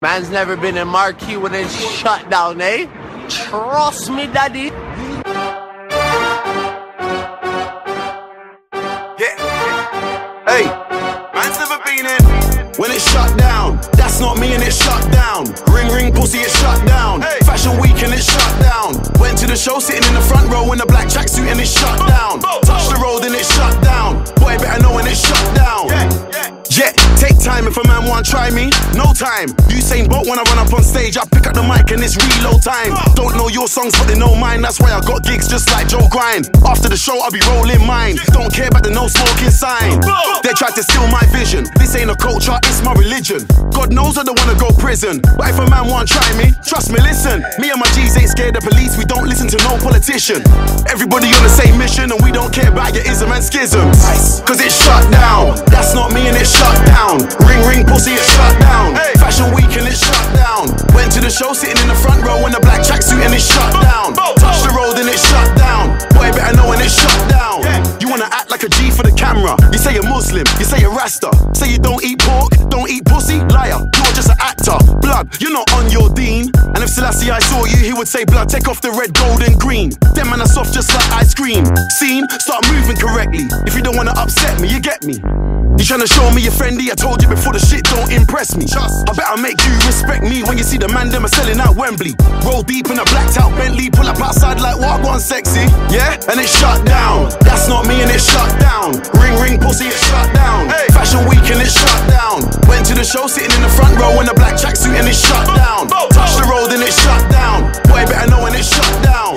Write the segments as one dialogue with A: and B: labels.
A: Man's never been in marquee when it's shut down, eh? Trust me, daddy.
B: Yeah. Hey, man's never been in when it's shut down. That's not me and it's shut down. Ring ring pussy, it's shut down. Hey. Fashion week and it's shut down. Went to the show sitting in the front row in a black tracksuit and it's shut down. Touch the road and it's shut down. Boy better know when it's shut down. Yeah, take time if a man want try me. No time. Usain Bolt when I run up on stage, I pick up the mic and it's reload time. Don't know your songs but they know mine. That's why I got gigs just like Joe Grind. After the show I'll be rolling mine. Don't care about the no smoking sign. They tried to steal my vision. This ain't a culture, it's my religion. God knows I don't wanna go prison, but if a man want try me, trust me, listen. Me and my G's ain't scared of police. We don't listen to no politician. Everybody on the same mission and we don't care about your ism and schisms. Cause it's shut down. That's not me and it's shut down. Ring ring pussy, it's shut down. Fashion week and it's shut down. Went to the show sitting in the front row in a black tracksuit and it's shut down. Touch the road and it's shut down. Boy better know when it's shut down. You wanna act like a G for the camera. You say you're Muslim, you say you're Rasta. Say you don't eat pork, don't eat pussy. Liar, you're just an actor. Blood, you're not on your dean. And if Selassie I saw you, he would say blood, take off the red, gold and green. Them man are soft just like ice cream. Scene, start moving correctly. If you don't wanna upset me, you get me. You tryna show me you're friendly? I told you before, the shit don't impress me. I better make you respect me when you see the man them are selling out Wembley. Roll deep in a blacked out Bentley, pull up outside like what one sexy. Yeah, and it's shut down. That's not me and it's shut down. Ring ring pussy, it's shut down. Fashion week and it's shut down. Went to the show sitting in the front row in a black tracksuit and it's shut down. Touch the road and it's shut down. Boy better know when it's shut down.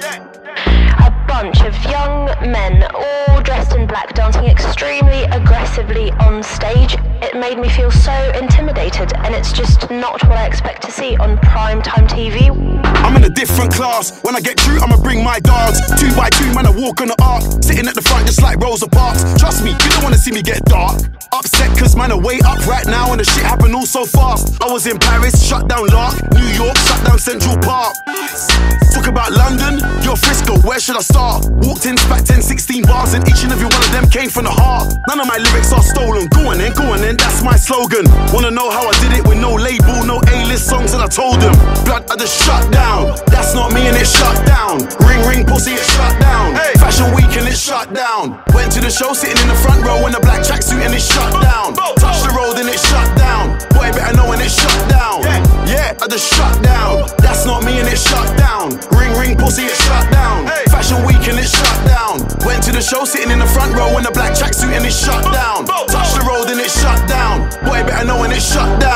C: A bunch of young men, all dressed in black, dancing extremely aggressively on stage. It made me feel so intimidated, and it's just not what I expect to see on primetime TV.
B: I'm in a different class. When I get through, I'ma bring my dogs. 2 by 2, man, I walk on the arc. Sitting at the front just like Rosa Parks. Trust me, you don't wanna see me get dark. Upset cause man, I way up right now and the shit happened all so fast. I was in Paris, shut down Lark. New York, shut down Central Park. Talk about London, you're Frisco, where should I start? Walked in, spat 10, 16 bars and each and every one of them came from the heart. None of my lyrics are stolen. Go on then, that's my slogan. Wanna know how I did it with no label, no A-list songs, and I told them blood, I just shut down. That's not me and it's shut down. Ring ring pussy, it's shut down. Fashion week and it's shut down. Went to the show sitting in the front row in a black tracksuit and it's shut down. Touch the road and it's shut down. Boy better know when it's shut down. Yeah, I just shut down. That's not me and it's shut down. Ring ring pussy, it's shut down. Fashion week and it's shut down. Went to the show sitting in the front row in a black tracksuit and it's shut down. Touch the road and it's shut down. Boy better know when it's shut down.